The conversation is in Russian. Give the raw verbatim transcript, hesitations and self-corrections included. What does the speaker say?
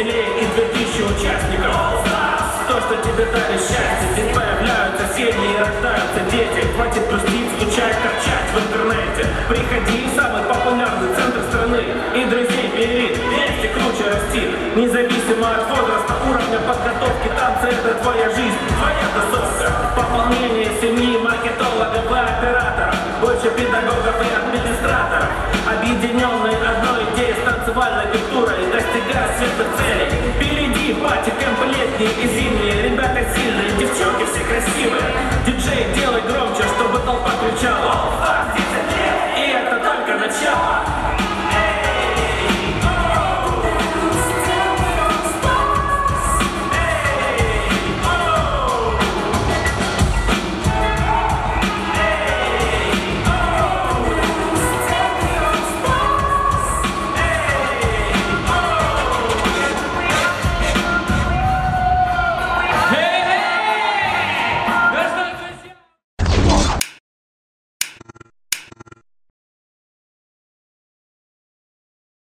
веселее и две тысячи участников. То, что тебе дали счастье, здесь появляются семьи и рождаются дети. Хватит тусить, стучать, торчать в интернете. Приходи в самый популярный центр страны и друзей бери, вместе круче расти. Независимо от возраста, уровня подготовки, танцы — это твоя жизнь, твоя тусовка. Пополнение семьи, маркетологов и операторов, больше педагогов и администраторов, объединенные одной идеей с танцевальной культурой, достигая светлых целей. Впереди пати, кемпы летние и зимние, ребята сильные, девчонки все красивые.